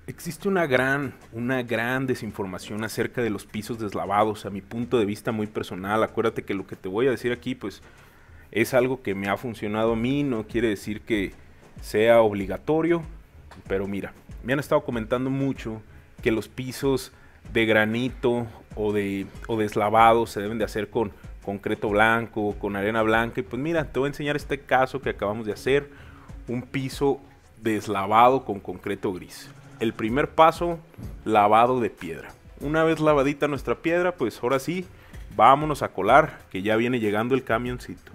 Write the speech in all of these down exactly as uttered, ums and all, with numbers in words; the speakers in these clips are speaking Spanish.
Existe una gran, una gran desinformación acerca de los pisos deslavados, a mi punto de vista muy personal. Acuérdate que lo que te voy a decir aquí, pues, es algo que me ha funcionado a mí, no quiere decir que sea obligatorio, pero mira, me han estado comentando mucho que los pisos de granito o de, o deslavado se deben de hacer con concreto blanco, con arena blanca, y pues mira, te voy a enseñar este caso que acabamos de hacer, un piso deslavado con concreto gris. El primer paso, lavado de piedra. Una vez lavadita nuestra piedra, pues ahora sí, vámonos a colar, que ya viene llegando el camioncito.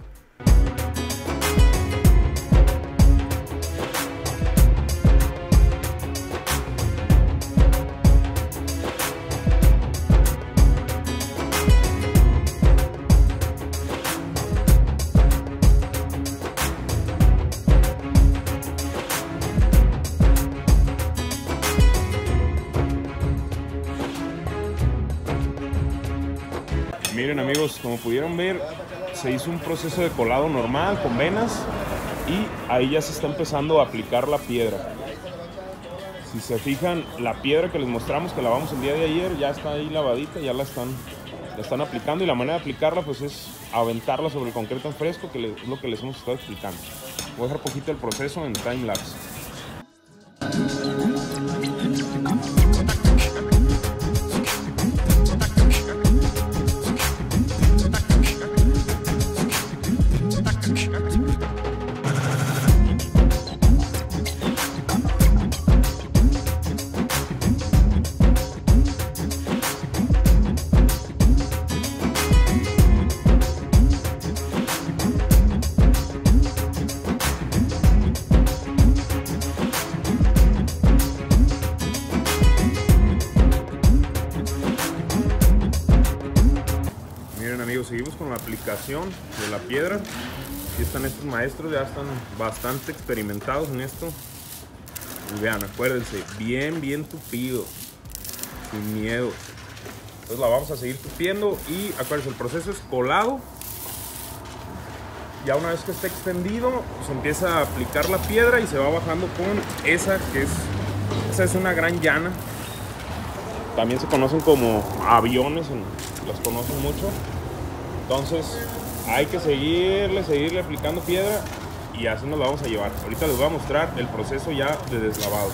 Miren amigos, como pudieron ver, se hizo un proceso de colado normal con venas y ahí ya se está empezando a aplicar la piedra. Si se fijan, la piedra que les mostramos que lavamos el día de ayer ya está ahí lavadita, ya la están, la están aplicando, y la manera de aplicarla pues es aventarla sobre el concreto en fresco, que es lo que les hemos estado explicando. Voy a dejar poquito el proceso en time lapse. Amigos, seguimos con la aplicación de la piedra. Aquí están estos maestros, ya están bastante experimentados en esto. Y vean, acuérdense, bien, bien tupido, sin miedo. Entonces la vamos a seguir tupiendo y acuérdense, el proceso es colado. Ya una vez que esté extendido, se empieza a aplicar la piedra y se va bajando con esa que es, esa es una gran llana. También se conocen como aviones, las conocen mucho. Entonces hay que seguirle, seguirle aplicando piedra y así nos la vamos a llevar. Ahorita les voy a mostrar el proceso ya de deslavado.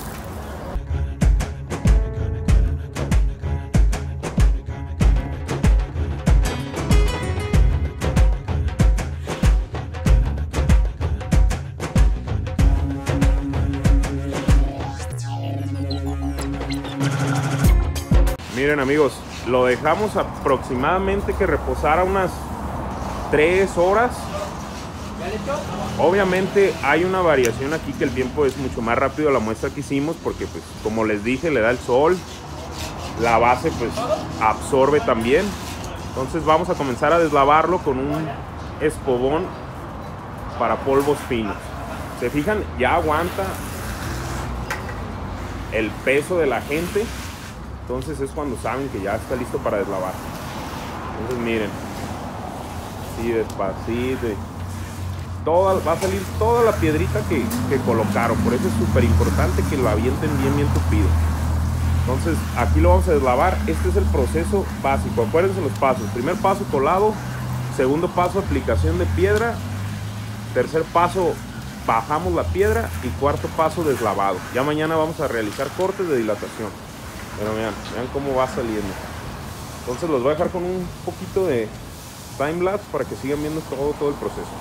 Miren amigos, lo dejamos aproximadamente que reposara unas tres horas. Obviamente hay una variación aquí, que el tiempo es mucho más rápido a la muestra que hicimos, porque pues como les dije, le da el sol, la base pues absorbe también. Entonces vamos a comenzar a deslavarlo con un espobón para polvos finos. Se fijan, ya aguanta el peso de la gente. Entonces es cuando saben que ya está listo para deslavar. Entonces miren, así despacito, toda, va a salir toda la piedrita que, que colocaron. Por eso es súper importante que lo avienten bien bien tupido. Entonces aquí lo vamos a deslavar. Este es el proceso básico, acuérdense los pasos. Primer paso, colado. Segundo paso, aplicación de piedra. Tercer paso, bajamos la piedra. Y cuarto paso, deslavado. Ya mañana vamos a realizar cortes de dilatación. Pero vean, vean cómo va saliendo. Entonces los voy a dejar con un poquito de time lapse para que sigan viendo todo, todo el proceso.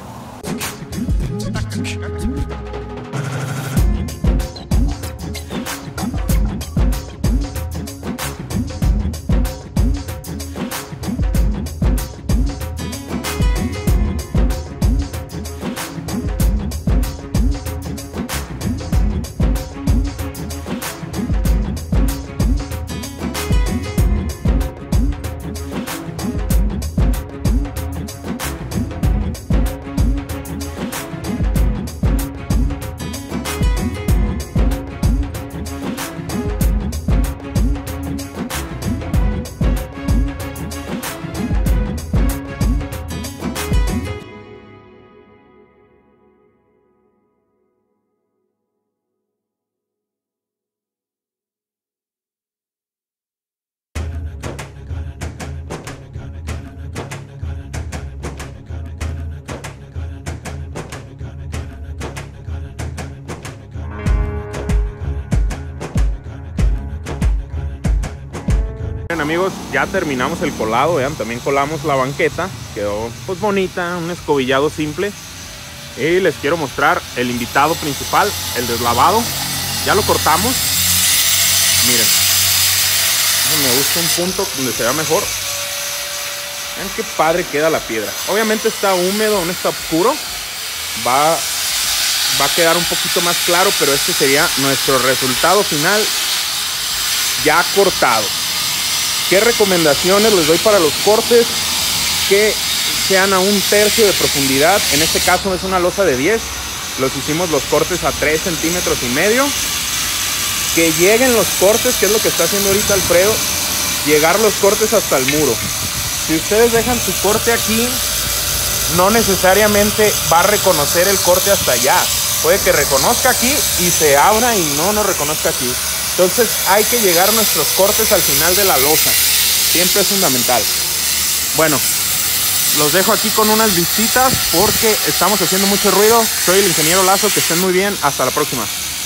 Bien amigos, ya terminamos el colado, vean, también colamos la banqueta, quedó pues bonita, un escobillado simple. Y les quiero mostrar el invitado principal, el deslavado. Ya lo cortamos, miren, me gusta un punto donde se vea mejor. Vean qué padre queda la piedra. Obviamente está húmedo, no está oscuro, va, va a quedar un poquito más claro, pero este sería nuestro resultado final ya cortado. ¿Qué recomendaciones les doy para los cortes? Que sean a un tercio de profundidad. En este caso es una losa de diez. Los hicimos los cortes a tres centímetros y medio. Que lleguen los cortes, que es lo que está haciendo ahorita Alfredo. Llegar los cortes hasta el muro. Si ustedes dejan su corte aquí, no necesariamente va a reconocer el corte hasta allá. Puede que reconozca aquí y se abra y no nos reconozca aquí. Entonces hay que llegar nuestros cortes al final de la losa. Siempre es fundamental. Bueno, los dejo aquí con unas visitas porque estamos haciendo mucho ruido. Soy el ingeniero Lazo, que estén muy bien. Hasta la próxima.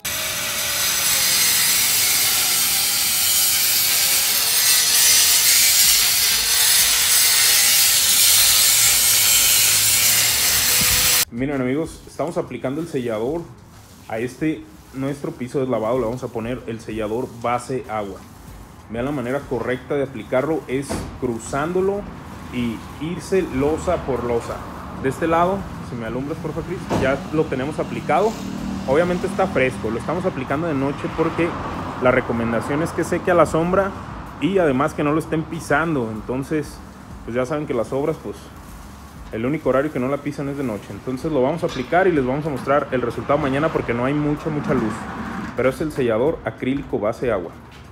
Miren amigos, estamos aplicando el sellador a este nuestro piso deslavado. Le vamos a poner el sellador base agua. Vean la manera correcta de aplicarlo, es cruzándolo y irse losa por losa. De este lado, si me alumbras por favor, Chris, ya lo tenemos aplicado. Obviamente está fresco, lo estamos aplicando de noche porque la recomendación es que seque a la sombra y además que no lo estén pisando. Entonces pues ya saben que las obras, pues el único horario que no la pisan es de noche. Entonces lo vamos a aplicar y les vamos a mostrar el resultado mañana porque no hay mucha mucha luz. Pero es el sellador acrílico base agua.